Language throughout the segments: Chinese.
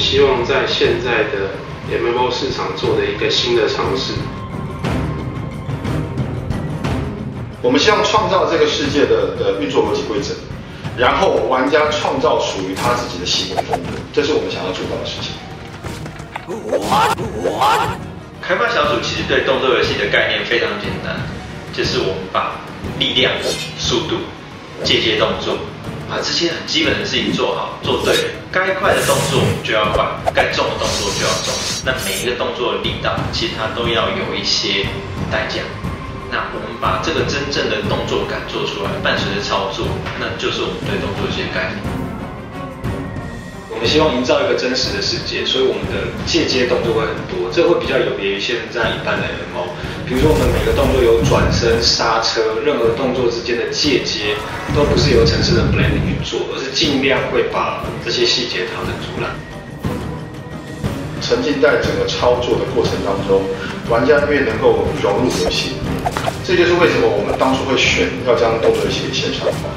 希望在现在的 MMO 市场做的一个新的尝试。 我们希望创造这个世界的运作逻辑规则，然后玩家创造属于他自己的行为风格，这是我们想要做到的事情。 开发小组其实对动作游戏的概念非常简单，就是我们把力量、速度、接动作，把这些很基本的事情做好，做对了，该快的动作就要快，该重的动作就要重。那每一个动作的力道，其实它都要有一些代价。那我们把这个真正的动作感做出来，伴随着操作，那就是我们对动作游戏的概念。 我们希望营造一个真实的世界，所以我们的借接动作会很多，这会比较有别于现在一般的 MMO。比如说我们每个动作有转身、刹车，任何动作之间的借接都不是由程式的 blending 去做，而是尽量会把这些细节调整出来。 沉浸在整个操作的过程当中，玩家越能够融入游戏，这就是为什么我们当初会选要将动作游戏给线上化。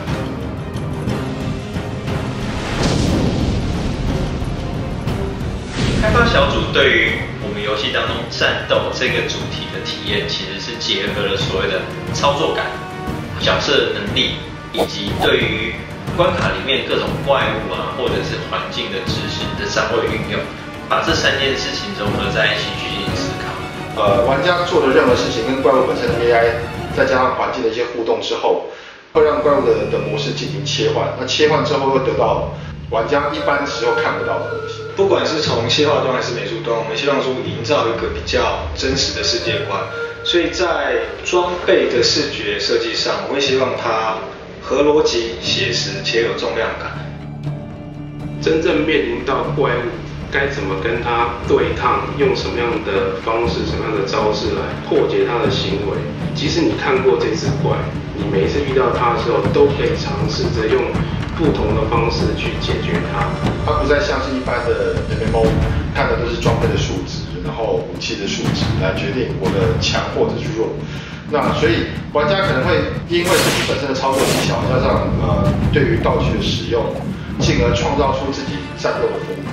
开发小组对于我们游戏当中战斗这个主题的体验，其实是结合了所谓的操作感、角色能力，以及对于关卡里面各种怪物啊，或者是环境的知识的掌握运用，把这3件事情融合在一起去进行思考。 玩家做的任何事情跟怪物本身的 AI， 再加上环境的一些互动之后，会让怪物的模式进行切换。那切换之后会得到玩家一般时候看不到的东西。 不管是从企划端还是美术端，我们希望说营造一个比较真实的世界观，所以在装备的视觉设计上，我会希望它合逻辑、写实且有重量感。 真正面临到怪物，该怎么跟它对抗，用什么样的方式、什么样的招式来破解它的行为。即使你看过这只怪，你每一次遇到它的时候，都可以尝试着用不同的方式去解决它。 它不再像是一般的 MMO， 看的都是装备的数值，然后武器的数值来决定我的强或者是弱。那所以玩家可能会因为自己本身的操作技巧，加上对于道具的使用，进而创造出自己战斗的风格。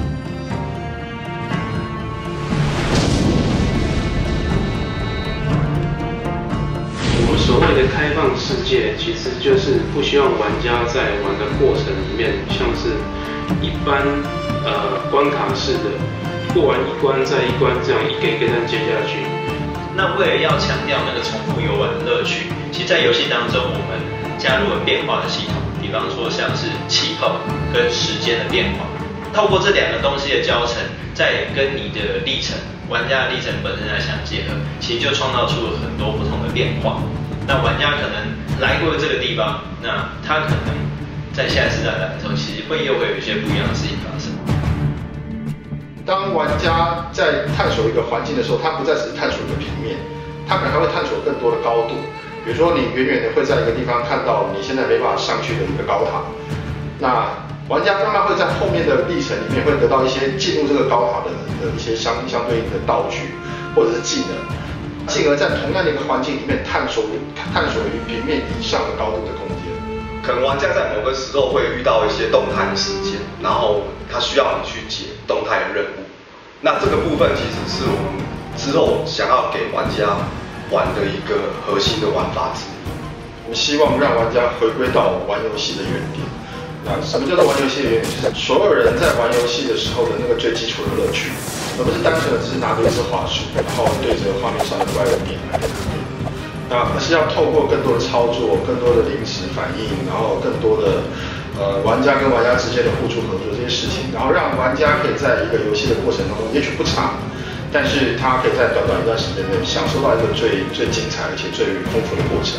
所谓的开放世界，其实就是不希望玩家在玩的过程里面，像是一般关卡式的，过完一关再一关这样一个一个这样接下去。 那为了要强调那个重复游玩的乐趣，其实在游戏当中我们加入了变化的系统，比方说像是气候跟时间的变化，透过这2个东西的交乘，再跟你的历程、玩家的历程本身来相结合，其实就创造出了很多不同的变化。那玩家可能来过这个地方，那他可能在下一次再来的时候，其实又会有一些不一样的事情发生。 当玩家在探索一个环境的时候，他不再只是探索一个平面，他可能还会探索更多的高度。比如说，你远远的会在一个地方看到你现在没办法上去的一个高塔，那玩家慢慢会在后面的历程里面会得到一些进入这个高塔的一些相对应的道具或者是技能。进而在同样的一个环境里面探索于平面以上的高度的空间。 可能玩家在某个时候会遇到一些动态的事件，然后他需要你去解动态的任务。那这个部分其实是我们之后想要给玩家玩的一个核心的玩法之一。 我们希望让玩家回归到玩游戏的原点。那什么叫做玩游戏的原点？就是所有人在玩游戏的时候的那个最基础的乐趣。而不是单纯的只是拿着一支滑鼠，然后对着画面上的怪物点来点去。那而是要透过更多的操作、更多的临时反应，然后更多的玩家跟玩家之间的互助合作这些事情，然后让玩家可以在一个游戏的过程当中，也许不长，但是他可以在短短一段时间内享受到一个最精彩而且最丰富的过程。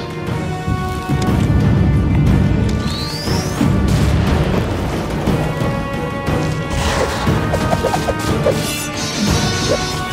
Yeah.